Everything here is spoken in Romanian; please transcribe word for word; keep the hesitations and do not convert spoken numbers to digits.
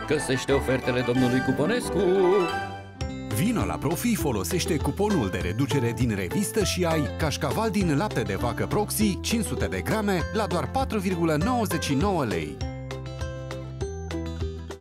Găsește ofertele domnului Cuponescu! Vino la Profi, folosește cuponul de reducere din revistă și ai cașcaval din lapte de vacă Proxi cinci sute de grame la doar patru virgulă nouăzeci și nouă lei.